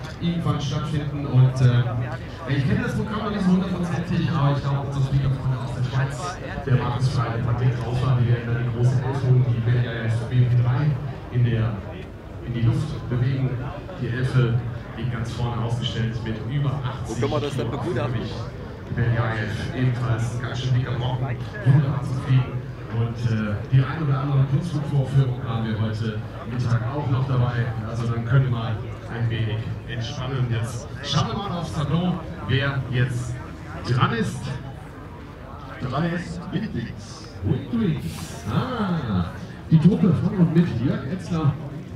irgendwann stattfinden. Und ich kenne das Programm noch nicht so hundertprozentig, aber ich glaube, unser Speakerfreund aus der Schweiz, der Markus Frey, der Patrick Rausler, die werden da die große Elfe und die werden ja jetzt BMP3 in die Luft bewegen. Die Elfe liegt ganz vorne ausgestellt mit über 80 Wo kann man das denn gut haben? Die Berg-Elf ebenfalls ein ganz schön dicker Brocken, wunderbar zu fliegen. Und die ein oder andere Kunstflugvorführung haben wir heute Mittag auch noch dabei. Also dann können wir mal ein wenig entspannen. Jetzt schauen wir mal aufs Tableau, wer jetzt dran ist. Dran ist Windwings. Windwings. Ah, die Truppe von und mit Jörg Etzler.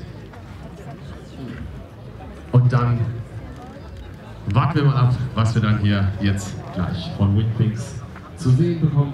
Und dann warten wir mal ab, was wir dann hier jetzt gleich von Windwings zu sehen bekommen.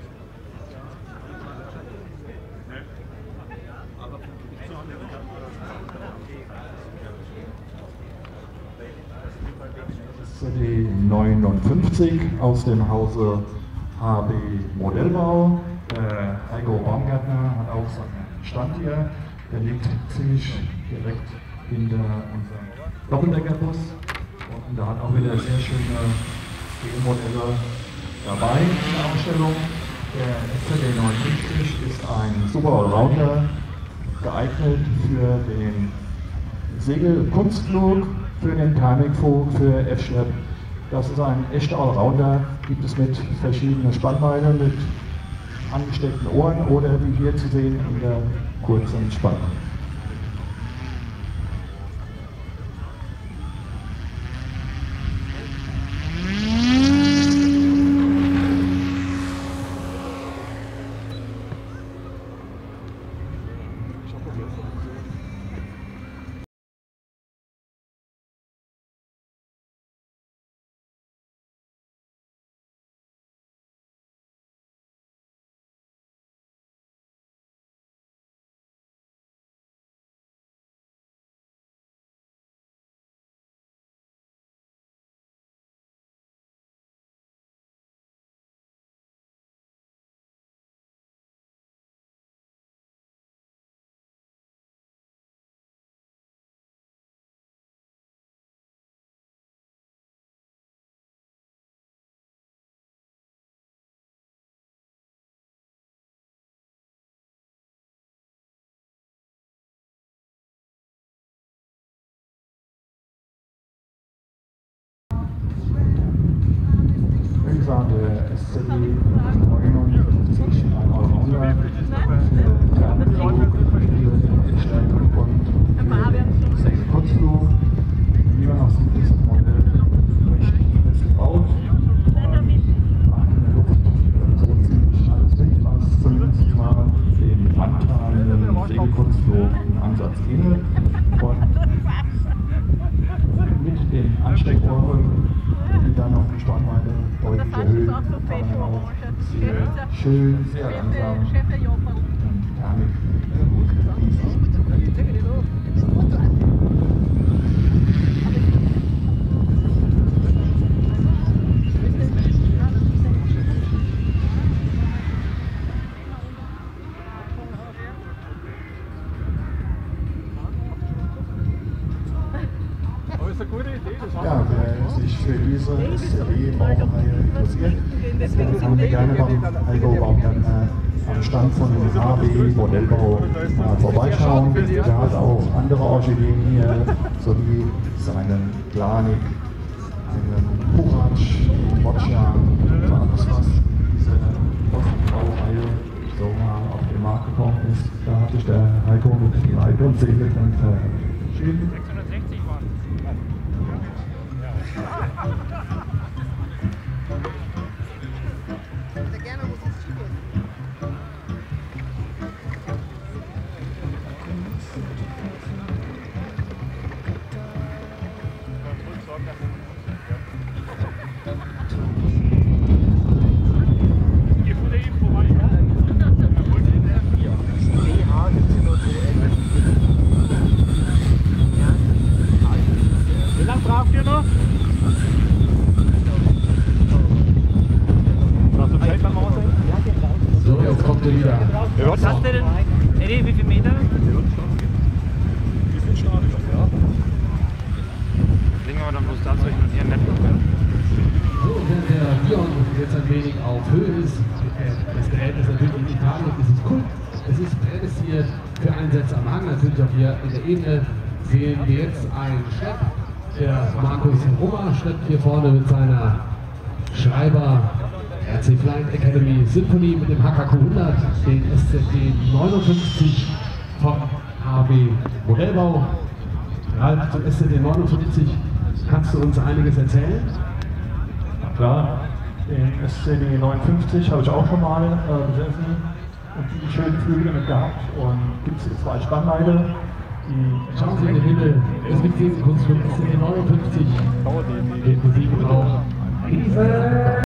Die 59 aus dem Hause HB Modellbau. Heiko Baumgärtner hat auch seinen Stand hier. Der liegt ziemlich direkt hinter unserem Doppeldeckerbus. Und da hat auch wieder sehr schöne Modelle dabei in der Ausstellung. Der SCD 59 ist ein super Allrounder, geeignet für den Segelkunstflug, für den Thermikflug, für F-Schlepp. Das ist ein echter Allrounder, gibt es mit verschiedenen Spannweiten, mit angesteckten Ohren oder wie hier zu sehen in der kurzen Spannweite. Der SCD 59, ein Allrounder für Thermikflug, für Endstrecke und für Segelkurzflug. Wie man auch sieht, ist das Modell recht fest gebaut. In der Luft so ziemlich alles weg, was zumindest mal dem anteilen Segelkurzflug in Ansatz ähnelt. Und mit den Ansteckohren, die dann auf die Spannweite deutlich erhöhen, kann man auch sehr schön, sehr langsam und Thermik genießen. Ja, wer sich für diese SCD-Baureihe interessiert, dann kann gerne beim Heiko Baumgärtner am Stand von dem HB Modellbau vorbeischauen. Der hat auch andere Orchideen hier, sowie seinen Planik, einen Puchatsch, Boccia und alles, was diese Baureihe so mal auf den Markt gekommen ist. Da hat sich der Heiko mit Leib und Seele dann verschrieben. 660 waren es. Wie lange braucht ihr noch? So, jetzt kommt er wieder. Was hast du denn? Eddie, wie viele Meter? Wir sind stark, ja. das habe ich noch nie erlebt. So, wenn der Bion jetzt ein wenig auf Höhe ist, das Gerät ist natürlich in Italien, es ist Kult, es ist prädestiniert für Einsätze am Hang, natürlich auch hier in der Ebene sehen wir jetzt einen Schlepp. Der Markus Rummer schleppt hier vorne mit seiner Schreiber RC Flying Academy Symphonie mit dem HKQ 100, den SZD 59 vom HB Modellbau. Ralf, zum SZD 59 kannst du uns einiges erzählen? Klar, den SCD 59 habe ich auch schon mal besessen und die schönen Flügel mit gehabt. Und gibt es hier 2 Spannleite. Schauen Sie in den Himmel, es gibt 10 Sekunden für den SCD 59 mit Musik und auch Riese.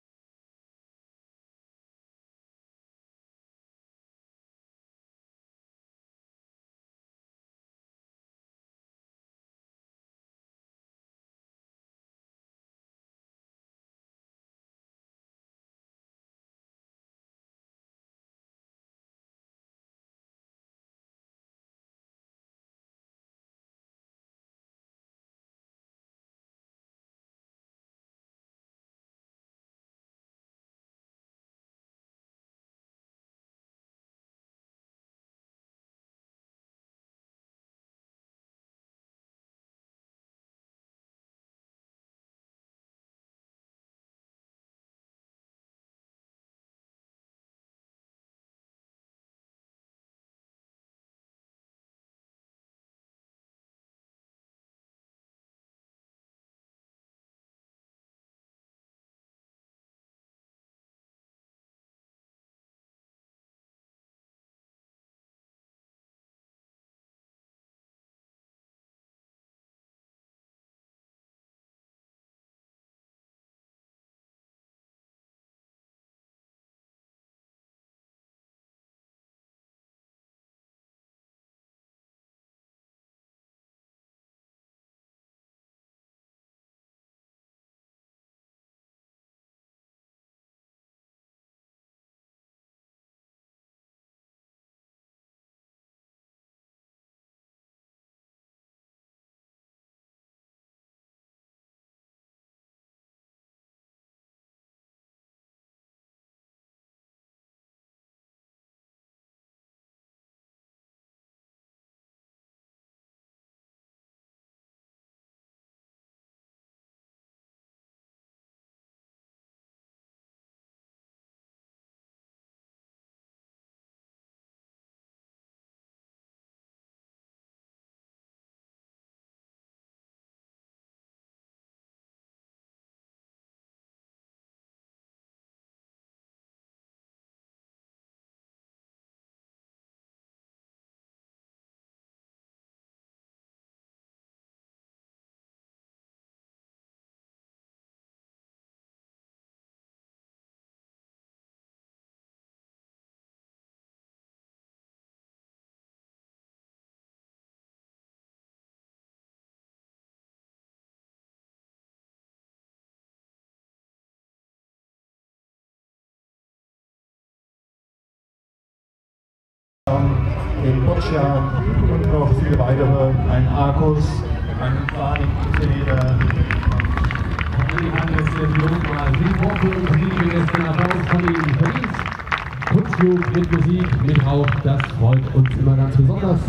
Den Boccia und noch viele weitere, ein Arcus, einen Planingfeder. Kunstflug mit Musik, mit Hauch, das freut uns immer ganz besonders.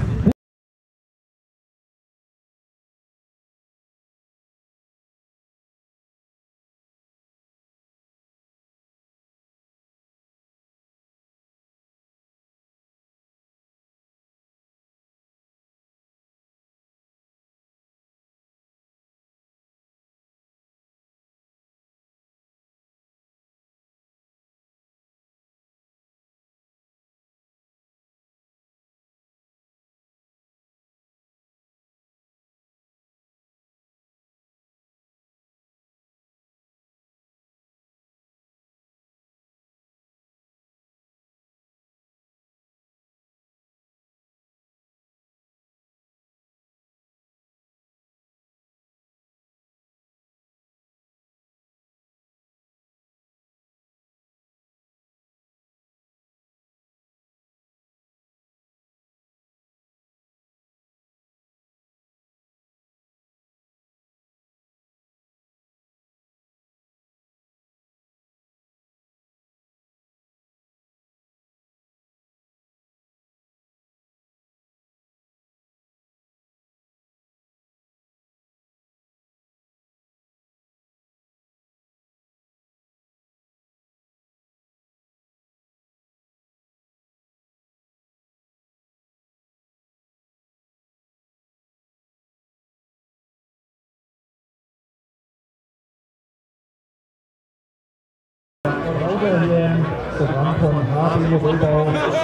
Auge hier im Programm von HB Rollbau.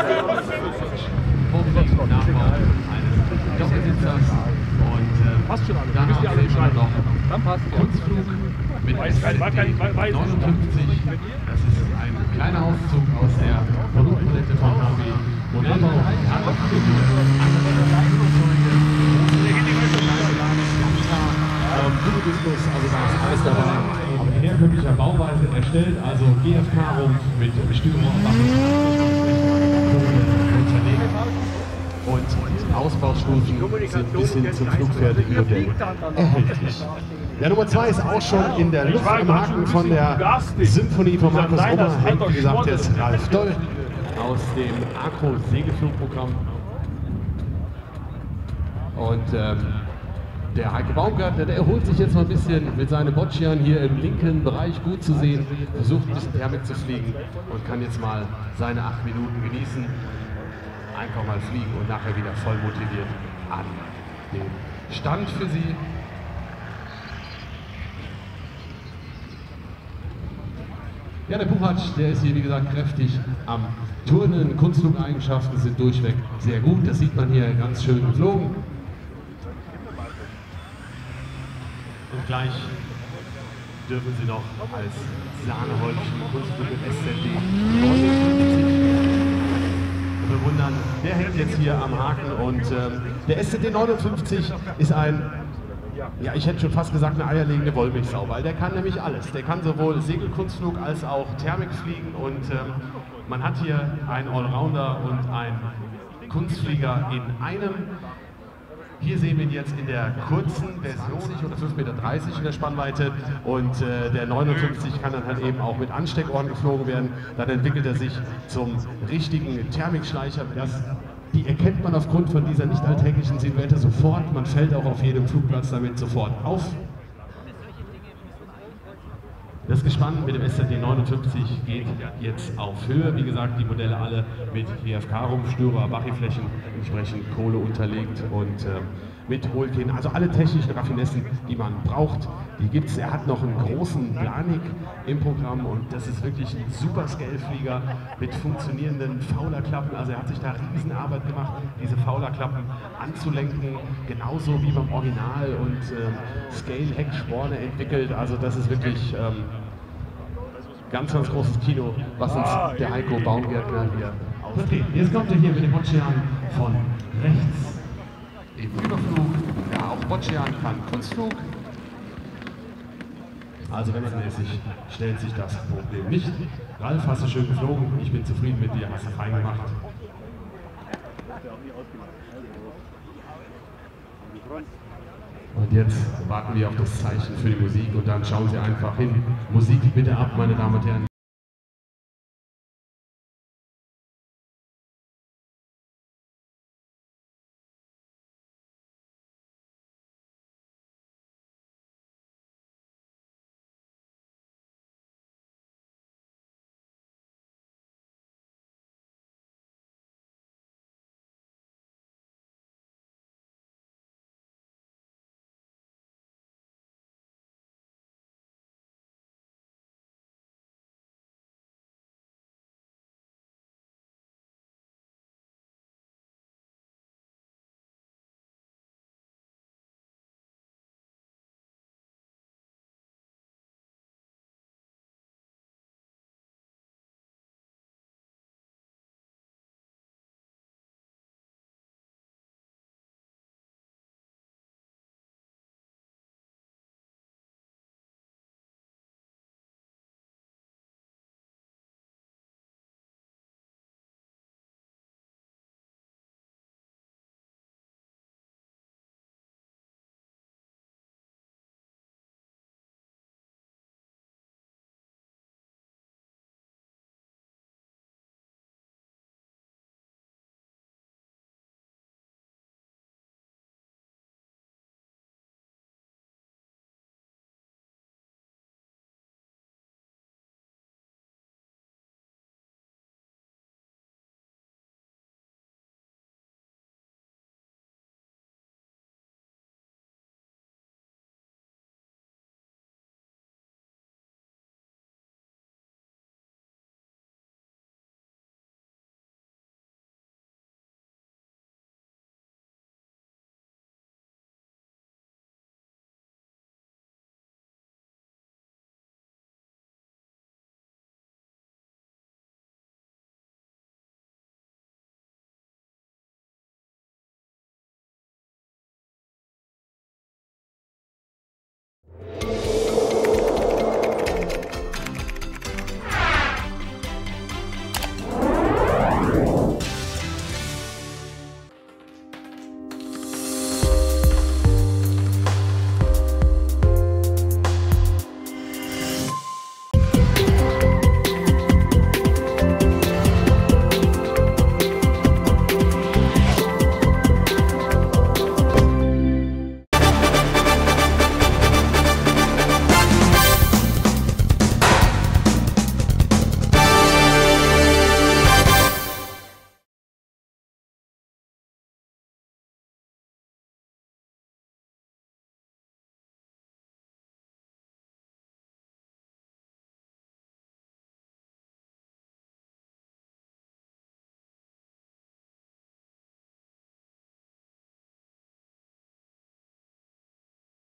Passt schon alles. Dann haben wir immer noch Dann passt ja. Kunstflug mit SLT 59. Das ist ein kleiner Auszug aus der Produktpalette von HB Modellbau. Wir haben auch also da ist alles dabei. Aber in herkömmlicher Bauweise erstellt, also GFK-Rumpf mit Stüberwaffen unterlegt. Und die Ausbaustufen sind bis hin zum flugfertigen Modell erhältlich. Der Nummer 2 ist auch schon in der Luft am Haken von der Symphonie von Markus Ober. Wie gesagt, der ist Ralf Doll aus dem Acro-Segelflugprogramm. Und der Heike Baumgartner, der erholt sich jetzt mal ein bisschen mit seinen Boccian hier im linken Bereich gut zu sehen, versucht ein bisschen Thermik zu fliegen und kann jetzt mal seine 8 Minuten genießen. Einfach mal fliegen und nachher wieder voll motiviert an den Stand für Sie. Ja, der Puchatsch, der ist hier wie gesagt kräftig am Turnen. Kunstflugeigenschaften sind durchweg sehr gut. Das sieht man hier ganz schön geflogen. Und gleich dürfen Sie noch als Sahnehäubchen Kunstflug mit SZD bewundern. Der hängt jetzt hier am Haken und der SZD 59 ist ein, ja, ich hätte schon fast gesagt, eine eierlegende Wollmilchsau, weil der kann nämlich alles. Der kann sowohl Segelkunstflug als auch Thermik fliegen und man hat hier einen Allrounder und einen Kunstflieger in einem. Hier sehen wir ihn jetzt in der kurzen Version, oder 5,30 Meter in der Spannweite, und der 59 kann dann halt eben auch mit Ansteckohren geflogen werden. Dann entwickelt er sich zum richtigen Thermikschleicher. Die erkennt man aufgrund von dieser nicht alltäglichen Silhouette sofort. Man fällt auch auf jedem Flugplatz damit sofort auf. Das Gespann mit dem SZD 59 geht jetzt auf Höhe. Wie gesagt, die Modelle alle mit GFK-Rumpf, Störer, Bachyflächen, entsprechend Kohle unterlegt und mit Hohlkehlen. Also alle technischen Raffinessen, die man braucht, die gibt es. Er hat noch einen großen Blanik im Programm und das ist wirklich ein super Scale-Flieger mit funktionierenden Faulerklappen. Also er hat sich da Riesenarbeit gemacht, diese Faulerklappen anzulenken, genauso wie beim Original, und Scale-Hecksporne entwickelt. Also das ist wirklich ganz, ganz großes Kino, was uns der Heiko Baumgärtner hier ausgeht. Okay, jetzt kommt er hier mit dem Boccian von rechts im Überflug. Ja, auch Boccian kann Kunstflug. Also wechselmäßig stellt sich das Problem nicht. Ralf, hast du schön geflogen, ich bin zufrieden mit dir, hast du fein gemacht. Und jetzt warten wir auf das Zeichen für die Musik und dann schauen Sie einfach hin. Musik bitte ab, meine Damen und Herren.